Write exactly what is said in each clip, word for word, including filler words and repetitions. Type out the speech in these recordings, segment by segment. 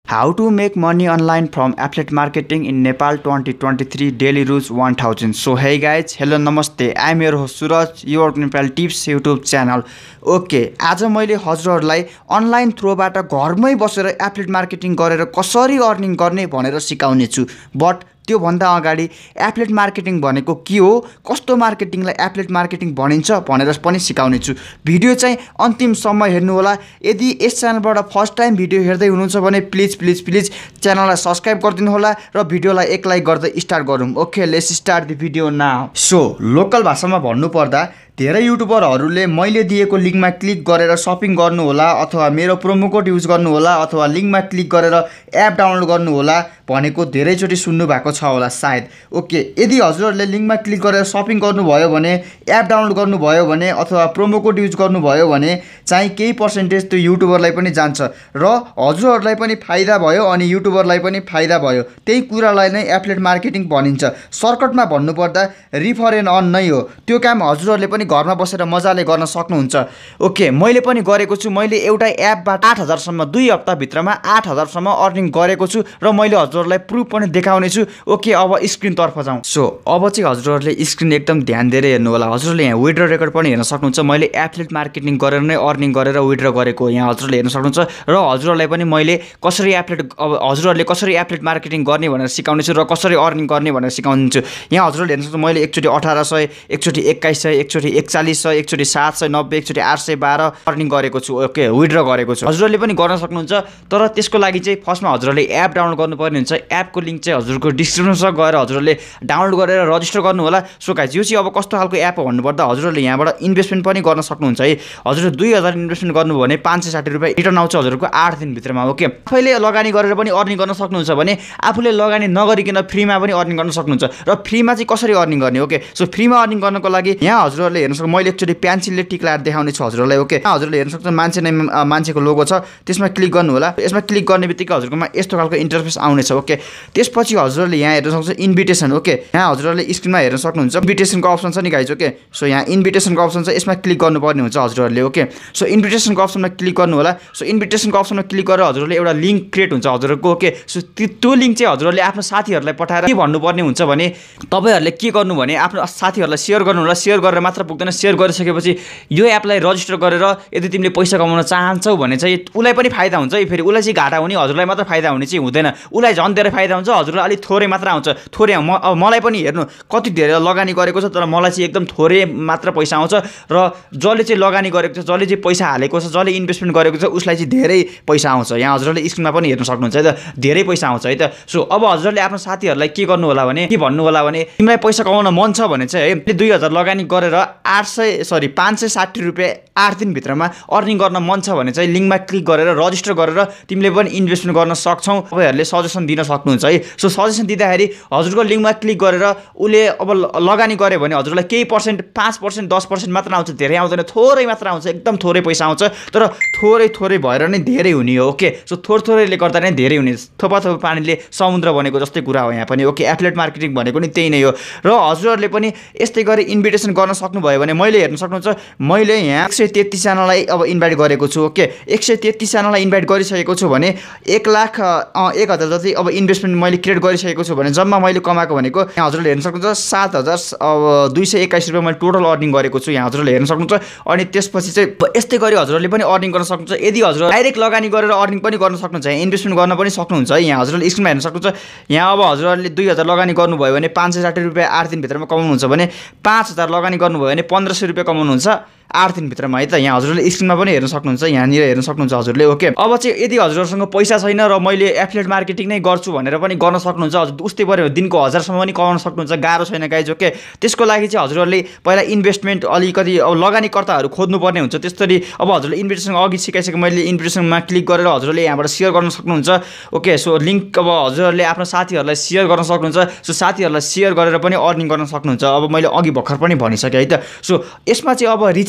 How to make money online from affiliate marketing in Nepal twenty twenty-three daily rules one thousand. So hey guys, hello namaste. I am your host Suraj, your Nepal tips YouTube channel. Okay, आज मैले हजुरहरुलाई online थ्रोबाट घरमै बसेर affiliate marketing गरेर कसरी earning गर्ने भनेर सिकाउने छु। बट त्यो भन्दा अगाडि एफिलिएट मार्केटिङ भनेको के हो, कस्तो मार्केटिङलाई एफिलिएट मार्केटिङ भनिन्छ भनेर पनि सिकाउने छु। भिडियो चाहिँ अन्तिमसम्म हेर्नु होला। यदि यस च्यानलबाट फर्स्ट टाइम भिडियो हेर्दै हुनुहुन्छ भने प्लिज प्लिज प्लिज च्यानललाई सब्स्क्राइब गरिदिनु होला र भिडियोलाई एक लाइक गर्दै स्टार्ट गरौँ। Okay, let's start the video now. So local भाषामा भन्नु पर्दा धेरै युट्युबरहरूले मैले दिएको लिंकमा क्लिक गरेर शपिङ गर्नु होला अथवा मेरो प्रोमो कोड युज गर्नु होला अथवा लिंकमा क्लिक गरेर एप डाउनलोड गर्नु होला भनेको धेरैचोटि सुन्नु भएको छ होला सायद। ओके, यदि हजुरहरूले लिंकमा क्लिक गरेर शपिङ गर्नुभयो भने, एप डाउनलोड गर्नुभयो भने अथवा प्रोमो कोड युज गर्नुभयो भने चाहिँ केही पर्सेन्टेज त्यो युट्युबरलाई पनि जान्छ र हजुरहरूलाई पनि फाइदा भयो अनि युट्युबरलाई पनि फाइदा भयो। त्यही कुरालाई नै एफिलिएट मार्केटिङ भनिन्छ। सर्टकटमा भन्नुपर्दा रिफर एन्ड अर्न नै हो। त्यो काम हजुरहरूले पनि घरमा बसेर मजाले गर्न सक्नुहुन्छ। ओके, मैले पनि गरेको छु। मैले एउटा एपबाट आठ हजार सम्म दुई हप्ता भित्रमा आठ हजार सम्म अर्निङ गरेको छु र मैले हजुरहरूलाई प्रुफ पनि देखाउने छु। ओके, अब स्क्रिन तर्फ जाउँ। सो अब चाहिँ हजुरहरूले स्क्रिन एकदम ध्यान दिएर हेर्नु होला। हजुरहरूले यहाँ विड्रो रेकर्ड पनि हेर्न सक्नुहुन्छ। मैले एफिलिएट मार्केटिङ गरेर नै अर्निङ गरेर विड्रो गरेको यहाँ हजुरहरूले हेर्न सक्नुहुन्छ र हजुरहरूलाई पनि मैले कसरी एफिलिएट अब हजुरहरूले कसरी एफिलिएट मार्केटिङ गर्ने भनेर सिकाउने छु र कसरी अर्निङ गर्ने भनेर सिकाउने छु। यहाँ हजुरहरूले हेर्न सक्नुहुन्छ मैले एकचोटि अठार सय एकचोटि एक्काइस सय एकचोटि एकचालिस सय एकचोटि सात सय नब्बे एकचोटि आठ सय बाह्र अर्निङ गरेको छु। ओके, विड्रो गरेको छु। हजुरहरूले पनि गर्न सक्नुहुन्छ। तर त्यसको लागि चाहिँ फर्स्टमा हजुरहरूले एप डाउनलोड गर्नुपर्ने हुन्छ। एपको लिङ्क चाहिँ हजुरको डिस्क्रिप्सनमा गएर हजुरहरूले डाउनलोड गरेर रजिस्टर गर्नु होला। सो गाइस, यो चाहिँ अब कस्तो खालको एप हो भन्नुपर्दा हजुरहरूले यहाँबाट इन्भेस्टमेन्ट पनि गर्न सक्नुहुन्छ है। हजुरले दुई हजार इन्भेस्टमेन्ट गर्नुभयो भने पाँच सय साठी रुपियाँ रिटर्न आउँछ हजुरको आठ दिनभित्रमा। ओके, आफैले लगानी गरेर पनि अर्निङ गर्न सक्नुहुन्छ भने आफूले लगानी नगरिकन फ्रीमा पनि अर्निङ गर्न सक्नुहुन्छ। र फ्रीमा चाहिँ कसरी अर्निङ गर्ने? ओके, सो फ्रीमा अर्निङ गर्नको लागि यहाँ हजुरहरूले हेर्न सक्नुहुन्छ मैले एकचोटि पेन्सिलले टिक लगाएर देखाउने छु हजुरहरूलाई। ओके, हजुरले हेर्न सक्नुहुन्छ मान्छे नै मान्छेको लोगो छ, त्यसमा क्लिक गर्नु होला। यसमा क्लिक गर्ने बित्तिकै हजुरकोमा यस्तो खालको इन्टरफेस आउनेछ। ओके, त्यसपछि हजुरहरूले यहाँ हेर्न सक्नुहुन्छ इन्भिटेसन। ओके, यहाँ हजुरहरूले स्क्रिनमा हेर्न सक्नुहुन्छ इन्भिटेसनको अप्सन छ नि गाइज। ओके, सो यहाँ इन्भिटेसनको अप्सन छ, यसमा क्लिक गर्नुपर्ने हुन्छ हजुरहरूले। ओके, सो इन्भिटेसनको अप्सनमा क्लिक गर्नु होला। सो इन्भिटेसनको अप्सनमा क्लिक गरेर हजुरहरूले एउटा लिङ्क क्रिएट हुन्छ हजुरहरूको। ओके, सो त्यो लिङ्क चाहिँ हजुरहरूले आफ्नो साथीहरूलाई पठाएर के भन्नुपर्ने हुन्छ भने तपाईँहरूले के गर्नु भने आफ्नो साथीहरूलाई सेयर गर्नु होला। सेयर गरेर मात्र पुग्दैन, सेयर गरिसकेपछि यो एपलाई रजिस्टर गरेर यदि तिमीले पैसा कमाउन चाहन्छौ भने चाहिँ उसलाई पनि फाइदा हुन्छ है। फेरि उसलाई चाहिँ घाटा हुने, हजुरलाई मात्र फाइदा हुने चाहिँ हुँदैन। उसलाई झन् धेरै फाइदा हुन्छ, हजुरलाई अलिक थोरै मात्र आउँछ। थोरै म अब मलाई पनि हेर्नु कति धेरै लगानी गरेको छ तर मलाई चाहिँ एकदम थोरै मात्र पैसा आउँछ र जसले चाहिँ लगानी गरेको छ, जसले चाहिँ पैसा हालेको छ, जसले इन्भेस्टमेन्ट गरेको छ उसलाई चाहिँ धेरै पैसा आउँछ। यहाँ हजुरले स्क्रिनमा पनि हेर्न सक्नुहुन्छ है त, धेरै पैसा आउँछ है त। सो अब हजुरले आफ्नो साथीहरूलाई के गर्नु होला भने के भन्नु होला भने तिमीलाई पैसा कमाउन मन छ भने चाहिँ है दुई हजार लगानी गरेर आठ सय सरी पाँच सय साठी रुपियाँ आठ दिनभित्रमा अर्निङ गर्न मन छ भने चाहिँ लिङ्कमा क्लिक गरेर रजिस्टर गरेर तिमीले पनि इन्भेस्टमेन्ट गर्न सक्छौ। तपाईँहरूले सजेसन दिन सक्नुहुन्छ है। सो सजेसन दिँदाखेरि हजुरको लिङ्कमा क्लिक गरेर उसले अब लगानी गर्यो भने हजुरलाई केही पर्सेन्ट पाँच पर्सेन्ट दस पर्सेन्ट मात्र आउँछ, धेरै आउँदैन, थोरै मात्र आउँछ, एकदम थोरै पैसा आउँछ। तर थोरै थोरै भएर नै धेरै हुने हो। ओके, सो थोर थोरैले गर्दा नै धेरै हुने, थोपा थोपा पानीले समुद्र बनेको जस्तै कुरा हो यहाँ पनि। ओके, एफिलिएट मार्केटिङ भनेको नि त्यही नै हो। र हजुरहरूले पनि यस्तै गरी इन्भिटेसन गर्न सक्नुभयो भने मैले हेर्न सक्नुहुन्छ मैले यहाँ एक सय तेत्तिसजनालाई अब इन्भाइट गरेको छु। ओके, एक सय तेत्तिसजनालाई इन्भाइट गरिसकेको छु भने एक लाख एक हजार जति अब इन्भेस्टमेन्ट मैले क्रिएट गरिसकेको छु भने जम्मा मैले कमाएको भनेको यहाँ हजुरले हेर्न सक्नुहुन्छ सात हजार अब दुई सय एक्काइस रुपियाँ मैले टोटल अर्निङ गरेको छु। यहाँ हजुरले हेर्न सक्नुहुन्छ। अनि त्यसपछि चाहिँ यस्तै गरी हजुरहरूले पनि अर्निङ गर्न सक्नुहुन्छ। यदि हजुर डाइरेक्ट लगानी गरेर अर्निङ पनि गर्न सक्नुहुन्छ, यहाँ इन्भेस्टमेन्ट गर्न पनि सक्नुहुन्छ है। यहाँ हजुरले स्क्रिनमा हेर्न सक्नुहुन्छ। यहाँ अब हजुरहरूले दुई हजार लगानी गर्नुभयो भने पाँच सय साठी रुपियाँ आठ दिनभित्रमा कमाउनुहुन्छ भने पाँच हजार लगानी गर्नुभयो भने पन्ध्र सय रुपियाँ कमाउनुहुन्छ आठ दिनभित्रमा है त। यहाँ हजुरले स्क्रिनमा पनि हेर्न सक्नुहुन्छ, यहाँनिर हेर्न सक्नुहुन्छ हजुरले। ओके, अब चाहिँ यदि हजुरसँग पैसा छैन र मैले एफिलिएट मार्केटिङ नै गर्छु भनेर पनि गर्न सक्नुहुन्छ। हजुर उस्तै पऱ्यो दिनको हजारसम्म पनि कमाउन सक्नुहुन्छ, गाह्रो छैन गाइज। ओके, त्यसको लागि चाहिँ हजुरहरूले पहिला इन्भेस्टमेन्ट अलिकति अब लगानीकर्ताहरू खोज्नुपर्ने हुन्छ। त्यसरी अब हजुरले इन्भिटेसन अघि सिकाइसकेको मैले इन्भिटेसनमा क्लिक गरेर हजुरले यहाँबाट सेयर गर्न सक्नुहुन्छ। ओके, सो लिङ्क अब हजुरहरूले आफ्नो साथीहरूलाई सेयर गर्न सक्नुहुन्छ। सो साथीहरूलाई सेयर गरेर पनि अर्निङ गर्न सक्नुहुन्छ। अब मैले अघि भर्खर पनि भनिसकेँ है त। सो यसमा चाहिँ अब रिचार्ज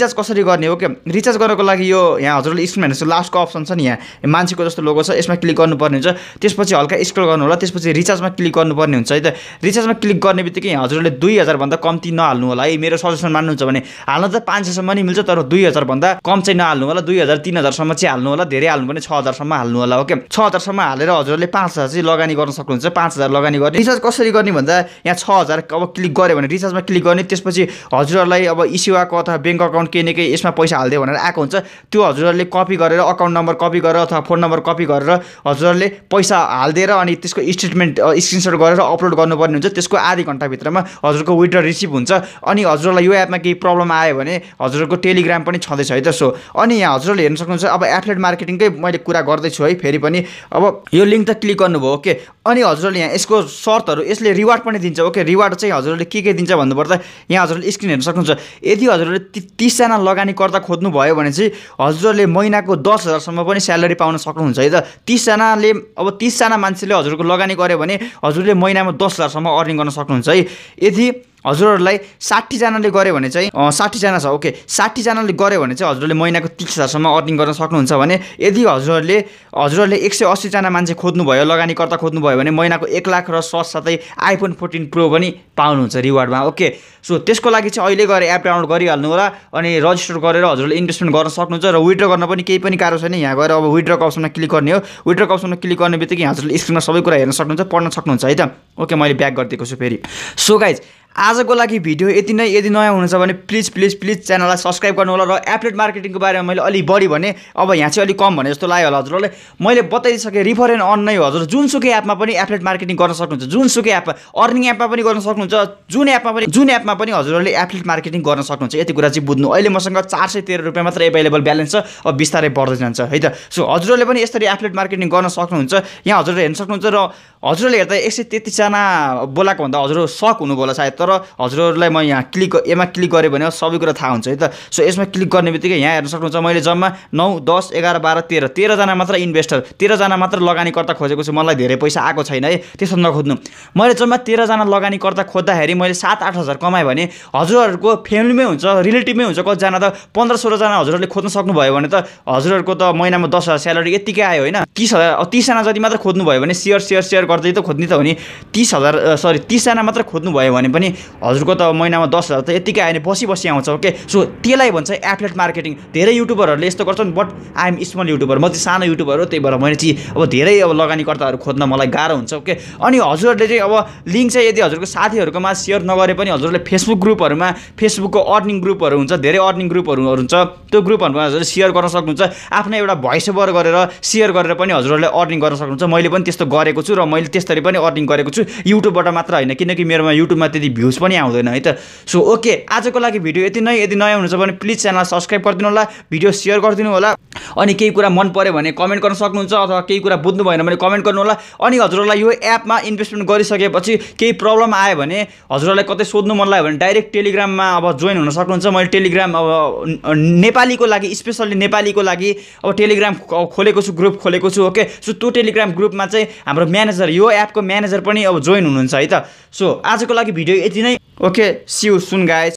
रिचार्ज कसरी गर्ने हो के रिचार्ज गर्नको लागि यो यहाँ हजुरले स्क्रिनमा हेर्नुहोस् लास्टको अप्सन छ नि यहाँ मान्छेको जस्तो लोगो छ यसमा क्लिक गर्नुपर्ने हुन्छ त्यसपछि हल्का स्क्रल गर्नु होला त्यसपछि रिचार्जमा क्लिक गर्नुपर्ने हुन्छ है त रिचार्जमा क्लिक गर्ने बित्तिकै हजुरले दुई हजार भन्दा कम्ती नहाल्नु होला है मेरो सजेसन मान्नुहुन्छ भने हाल्न त पाँच सयसम्म नि मिल्छ तर दुई हजार भन्दा कम चाहिँ नहाल्नु होला दुई हजार तीन हजारसम्म चाहिँ हाल्नु होला धेरै हाल्नु भने छ हजारसम्म हाल्नु होला ओके छ हजारसम्म हालेर हजुरले पाँच हजार चाहिँ लगानी गर्न सक्नुहुन्छ पाँच हजार लगानी गर्ने रिचार्ज कसरी गर्ने भन्दा यहाँ छ हजार अब क्लिक गऱ्यो भने रिचार्जमा क्लिक गर्ने त्यसपछि हजुरहरूलाई अब इसेवाको अथवा ब्याङ्क अकाउन्ट केही न केही यसमा पैसा हाल्दियो भनेर आएको हुन्छ त्यो हजुरहरूले कपी गरेर अकाउन्ट नम्बर कपी गरेर अथवा फोन नम्बर कपी गरेर हजुरहरूले पैसा हालिदिएर अनि त्यसको स्टेटमेन्ट स्क्रिनसट गरेर अपलोड गर्नुपर्ने हुन्छ त्यसको आधी घन्टाभित्रमा हजुरको विथड्र रिसिभ हुन्छ अनि हजुरलाई यो एपमा केही प्रब्लम आयो भने हजुरको टेलिग्राम पनि छँदैछ है त सो अनि यहाँ हजुरले हेर्न सक्नुहुन्छ अब एफिलिएट मार्केटिङकै मैले कुरा गर्दैछु है फेरि पनि अब यो लिङ्क त क्लिक गर्नुभयो ओके अनि हजुरले यहाँ यसको सर्तहरू यसले रिवार्ड पनि दिन्छ ओके रिवार्ड चाहिँ हजुरले के के दिन्छ भन्नुपर्दा यहाँ हजुरले स्क्रिन हेर्न सक्नुहुन्छ यदि हजुरले तीसजना लगानीकर्ता खोज्नु भयो भने चाहिँ हजुरले महिनाको दस हजारसम्म पनि स्यालेरी पाउन सक्नुहुन्छ है त तीसजनाले अब तीसजना मान्छेले हजुरको लगानी गर्यो भने हजुरले महिनामा दस हजारसम्म अर्निङ गर्न सक्नुहुन्छ है यदि हजुरहरूलाई साठीजनाले गऱ्यो भने चाहिँ साठीजना छ ओके साठीजनाले गऱ्यो भने चाहिँ हजुरले महिनाको तिस हजारसम्म अर्निङ गर्न सक्नुहुन्छ भने यदि हजुरहरूले हजुरहरूले एक सय अस्सीजना मान्छे खोज्नुभयो लगानीकर्ता खोज्नुभयो भने महिनाको एक लाख र साथसाथै आइफोन फोर्टिन प्रो पनि पाउनुहुन्छ रिवार्डमा ओके सो त्यसको लागि चाहिँ अहिले गएर एप डाउनलोड गरिहाल्नु होला अनि रजिस्टर गरेर हजुरले इन्भेस्टमेन्ट गर्न सक्नुहुन्छ र विथड्र गर्न पनि केही पनि गाह्रो छैन यहाँ गएर अब विथड्रको अप्सनमा क्लिक गर्ने हो विथड्रको अप्सनमा क्लिक गर्ने बित्तिकै हजुरले स्क्रिनमा सबै कुरा हेर्न सक्नुहुन्छ पढ्न सक्नुहुन्छ है त ओके मैले ब्याक गरिदिएको छु फेरि सो गाइज आजको लागि भिडियो यति नै यदि नयाँ हुनुहुन्छ भने प्लिज प्लिज प्लिज च्यानललाई सब्सक्राइब गर्नु होला र एफिलिएट मार्केटिङको बारेमा मैले अलि बढी भने अब यहाँ चाहिँ अलिक कम भने जस्तो लाग्यो होला हजुरहरूले मैले बताइदिसकेँ रिफर एन्ड अर्न नै हो हजुर जुनसुकै एपमा पनि एफिलिएट मार्केटिङ गर्न सक्नुहुन्छ जुनसुकै एपमा अर्निङ एपमा पनि गर्न सक्नुहुन्छ जुन एपमा पनि जुन एपमा पनि हजुरहरूले एफिलिएट मार्केटिङ गर्न सक्नुहुन्छ यति कुरा चाहिँ बुझ्नु अहिले मसँग चार सय तेह्र रुपियाँ मात्र एभाइलेबल ब्यालेन्स छ अब बिस्तारै बढ्दै जान्छ है त सो हजुरहरूले पनि यसरी एफिलिएट मार्केटिङ गर्न सक्नुहुन्छ यहाँ हजुरले हेर्न सक्नुहुन्छ र हजुरले हेर्दा एक सय तेत्तिसजना बोलाएको भन्दा हजुर सक हुनुभयो होला सायद तर हजुरहरूलाई म यहाँ क्लिक यसमा क्लिक गरेँ भने सबै कुरा थाहा हुन्छ है त सो यसमा क्लिक गर्ने बित्तिकै यहाँ हेर्न सक्नुहुन्छ मैले जम्मा नौ दस एघार बाह्र तेह्र तेह्रजना मात्र इन्भेस्टर तेह्रजना मात्र लगानीकर्ता खोजेको छु मलाई धेरै पैसा आएको छैन है त्यसो नखोज्नु मैले जम्मा तेह्रजना लगानीकर्ता खोज्दाखेरि मैले सात आठ हजार कमाएँ भने हजुरहरूको फ्यामिलीमै हुन्छ रिलेटिभमै हुन्छ कतिजना त पन्ध्र सोह्रजना हजुरहरूले खोज्न सक्नुभयो भने त हजुरहरूको त महिनामा दस हजार स्यालेरी यत्तिकै आयो होइन तिस हजार तिसजना जति मात्र खोज्नुभयो भने सेयर सेयर सेयर गर्दै त खोज्ने त हो नि तिस हजार सरी तिसजना मात्र खोज्नुभयो भने पनि हजुरको त महिनामा दस हजार त यत्तिकै आयो भने बसी बसी आउँछ ओके सो त्यसलाई भन्छ एफिलिएट मार्केटिङ धेरै युट्युबरहरूले यस्तो गर्छन् but I am small YouTuber म चाहिँ सानो युट्युबर हो त्यही भएर मैले चाहिँ अब धेरै अब लगानीकर्ताहरू खोज्न मलाई गाह्रो हुन्छ ओके अनि हजुरहरूले चाहिँ अब लिङ्क चाहिँ यदि हजुरको साथीहरूकोमा सेयर नगरे पनि हजुरले फेसबुक ग्रुपहरूमा फेसबुकको अर्निङ ग्रुपहरू हुन्छ धेरै अर्निङ ग्रुपहरू हुन्छ त्यो ग्रुपहरूमा हजुरले सेयर गर्न सक्नुहुन्छ आफ्नो एउटा भोइस ओभर गरेर सेयर गरेर पनि हजुरहरूले अर्निङ गर्न सक्नुहुन्छ मैले पनि त्यस्तो गरेको छु र मैले त्यसरी पनि अर्निङ गरेको छु युट्युबबाट मात्र होइन किनकि मेरोमा युट्युबमा त्यति भ्युज पनि आउँदैन है त सो ओके आजको लागि भिडियो यति नै यदि नयाँ हुनुहुन्छ भने प्लिज च्यानल सब्सक्राइब गरिदिनु होला भिडियो सेयर गरिदिनु होला अनि केही कुरा मन पर्यो भने कमेन्ट गर्न सक्नुहुन्छ अथवा केही कुरा बुझ्नु भएन भने कमेन्ट गर्नु होला अनि हजुरहरूलाई यो एपमा इन्भेस्टमेन्ट गरिसकेपछि केही प्रब्लम आयो भने हजुरहरूलाई कतै सोध्नु मन लाग्यो भने डाइरेक्ट टेलिग्राममा अब जोइन हुन सक्नुहुन्छ मैले टेलिग्राम अब नेपालीको लागि स्पेसल्ली नेपालीको लागि अब टेलिग्राम खोलेको छु ग्रुप खोलेको छु ओके सो त्यो टेलिग्राम ग्रुपमा चाहिँ हाम्रो म्यानेजर यो एपको म्यानेजर पनि अब जोइन हुनुहुन्छ है त सो आजको लागि भिडियो यति नै okay see you soon guys